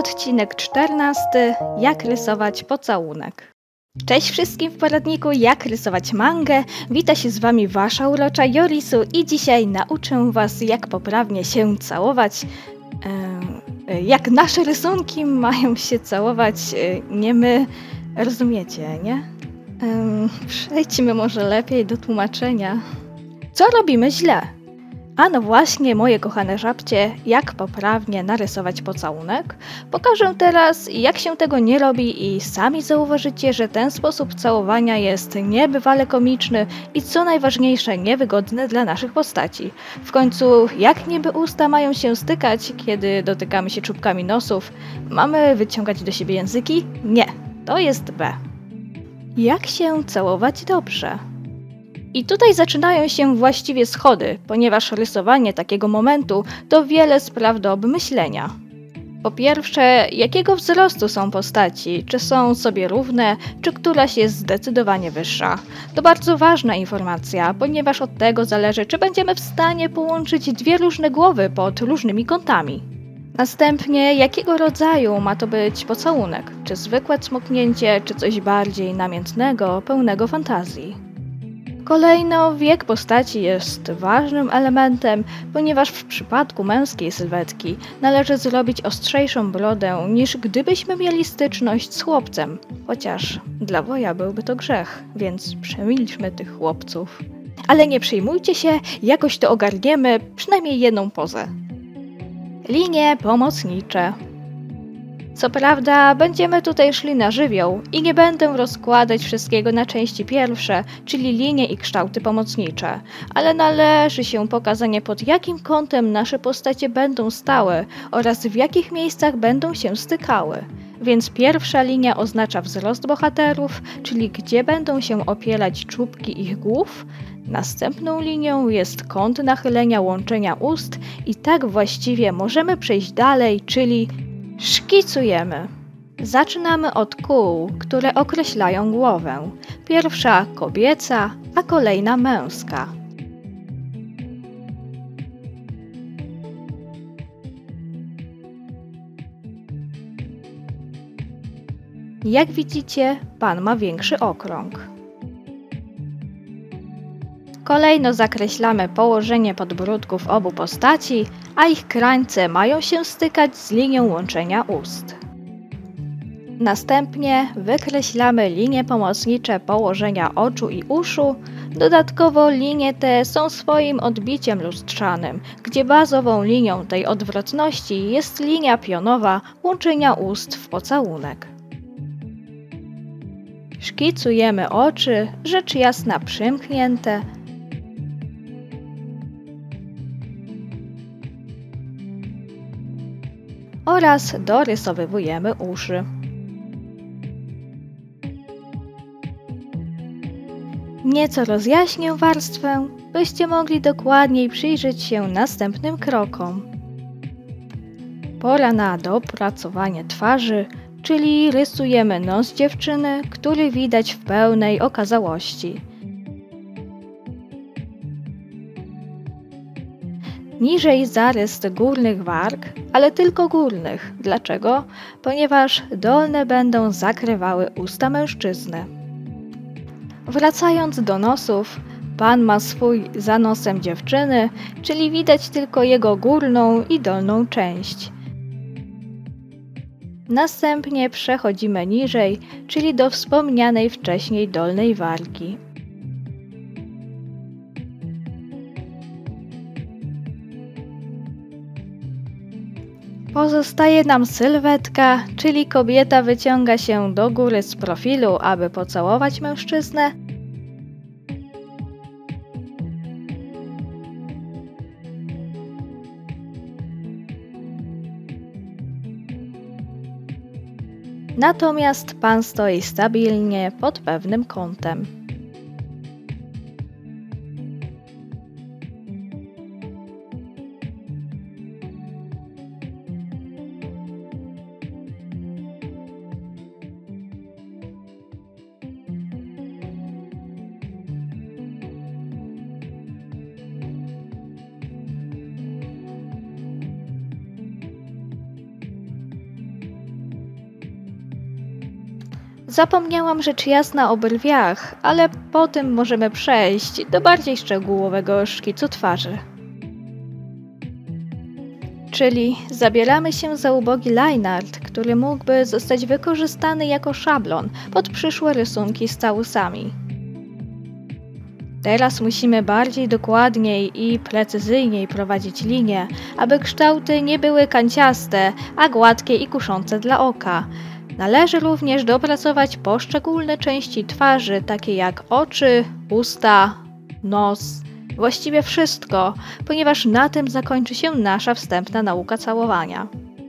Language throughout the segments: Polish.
Odcinek 14. Jak rysować pocałunek. Cześć wszystkim w poradniku Jak rysować mangę. Wita się z wami wasza urocza Jorisu i dzisiaj nauczę was, jak poprawnie się całować. Jak nasze rysunki mają się całować, nie my. Rozumiecie, nie? Przejdźmy może lepiej do tłumaczenia. Co robimy źle? A no właśnie, moje kochane żabcie, jak poprawnie narysować pocałunek. Pokażę teraz, jak się tego nie robi i sami zauważycie, że ten sposób całowania jest niebywale komiczny i co najważniejsze, niewygodny dla naszych postaci. W końcu, jak niby usta mają się stykać, kiedy dotykamy się czubkami nosów? Mamy wyciągać do siebie języki? Nie, to jest B. Jak się całować dobrze? I tutaj zaczynają się właściwie schody, ponieważ rysowanie takiego momentu to wiele spraw do obmyślenia. Po pierwsze, jakiego wzrostu są postaci, czy są sobie równe, czy któraś jest zdecydowanie wyższa. To bardzo ważna informacja, ponieważ od tego zależy, czy będziemy w stanie połączyć dwie różne głowy pod różnymi kątami. Następnie, jakiego rodzaju ma to być pocałunek, czy zwykłe cmoknięcie, czy coś bardziej namiętnego, pełnego fantazji. Kolejno, wiek postaci jest ważnym elementem, ponieważ w przypadku męskiej sylwetki należy zrobić ostrzejszą brodę niż gdybyśmy mieli styczność z chłopcem. Chociaż dla woja byłby to grzech, więc przemilczmy tych chłopców. Ale nie przejmujcie się, jakoś to ogarniemy, przynajmniej jedną pozę. Linie pomocnicze. Co prawda, będziemy tutaj szli na żywioł i nie będę rozkładać wszystkiego na części pierwsze, czyli linie i kształty pomocnicze, ale należy się pokazanie, pod jakim kątem nasze postacie będą stały oraz w jakich miejscach będą się stykały. Więc pierwsza linia oznacza wzrost bohaterów, czyli gdzie będą się opierać czubki ich głów. Następną linią jest kąt nachylenia łączenia ust i tak właściwie możemy przejść dalej, czyli szkicujemy. Zaczynamy od kół, które określają głowę. Pierwsza kobieca, a kolejna męska. Jak widzicie, pan ma większy okrąg. Kolejno zakreślamy położenie podbródków obu postaci, a ich krańce mają się stykać z linią łączenia ust. Następnie wykreślamy linie pomocnicze położenia oczu i uszu. Dodatkowo linie te są swoim odbiciem lustrzanym, gdzie bazową linią tej odwrotności jest linia pionowa łączenia ust w pocałunek. Szkicujemy oczy, rzecz jasna przymknięte, oraz dorysowywujemy uszy. Nieco rozjaśnię warstwę, byście mogli dokładniej przyjrzeć się następnym krokom. Pora na dopracowanie twarzy, czyli rysujemy nos dziewczyny, który widać w pełnej okazałości. Niżej zarys górnych warg, ale tylko górnych. Dlaczego? Ponieważ dolne będą zakrywały usta mężczyzny. Wracając do nosów, pan ma swój za nosem dziewczyny, czyli widać tylko jego górną i dolną część. Następnie przechodzimy niżej, czyli do wspomnianej wcześniej dolnej wargi. Pozostaje nam sylwetka, czyli kobieta wyciąga się do góry z profilu, aby pocałować mężczyznę. Natomiast pan stoi stabilnie pod pewnym kątem. Zapomniałam rzecz jasna o brwiach, ale potem możemy przejść do bardziej szczegółowego szkicu twarzy. Czyli zabieramy się za ubogi line art, który mógłby zostać wykorzystany jako szablon pod przyszłe rysunki z całusami. Teraz musimy bardziej dokładniej i precyzyjniej prowadzić linie, aby kształty nie były kanciaste, a gładkie i kuszące dla oka. Należy również dopracować poszczególne części twarzy, takie jak oczy, usta, nos, właściwie wszystko, ponieważ na tym zakończy się nasza wstępna nauka całowania.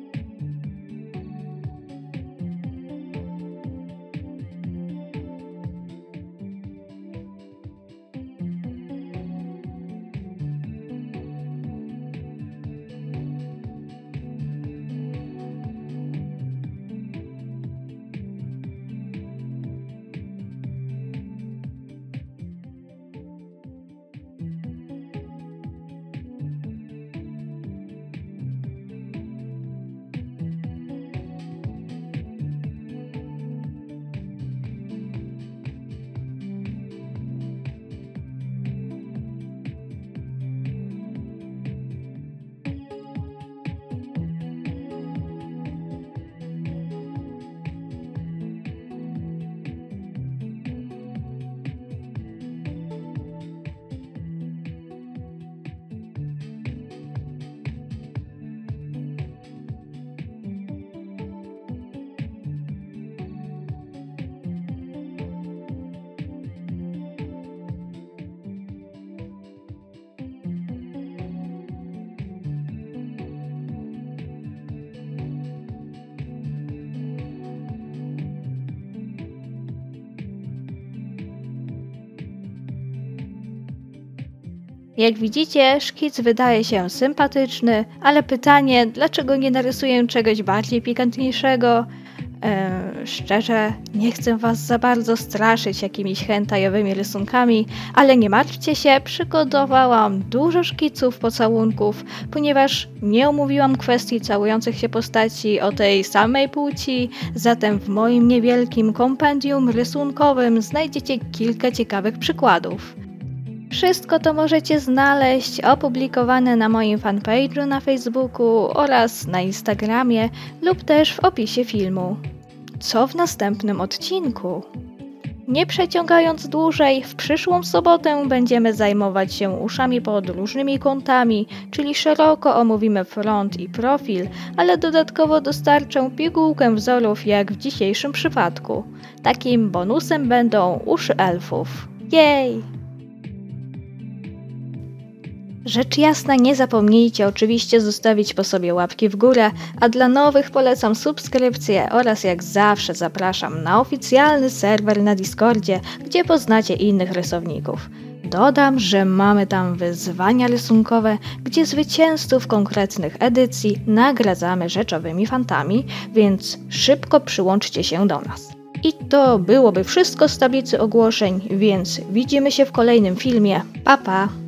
Jak widzicie, szkic wydaje się sympatyczny, ale pytanie, dlaczego nie narysuję czegoś bardziej pikantniejszego? Szczerze, nie chcę was za bardzo straszyć jakimiś hentajowymi rysunkami, ale nie martwcie się, przygotowałam dużo szkiców pocałunków, ponieważ nie omówiłam kwestii całujących się postaci o tej samej płci, zatem w moim niewielkim kompendium rysunkowym znajdziecie kilka ciekawych przykładów. Wszystko to możecie znaleźć opublikowane na moim fanpage'u na Facebooku oraz na Instagramie lub też w opisie filmu. Co w następnym odcinku? Nie przeciągając dłużej, w przyszłą sobotę będziemy zajmować się uszami pod różnymi kątami, czyli szeroko omówimy front i profil, ale dodatkowo dostarczę pigułkę wzorów jak w dzisiejszym przypadku. Takim bonusem będą uszy elfów. Jej! Rzecz jasna, nie zapomnijcie oczywiście zostawić po sobie łapki w górę, a dla nowych polecam subskrypcję oraz jak zawsze zapraszam na oficjalny serwer na Discordzie, gdzie poznacie innych rysowników. Dodam, że mamy tam wyzwania rysunkowe, gdzie zwycięzców konkretnych edycji nagradzamy rzeczowymi fantami, więc szybko przyłączcie się do nas. I to byłoby wszystko z tablicy ogłoszeń, więc widzimy się w kolejnym filmie. Pa, pa!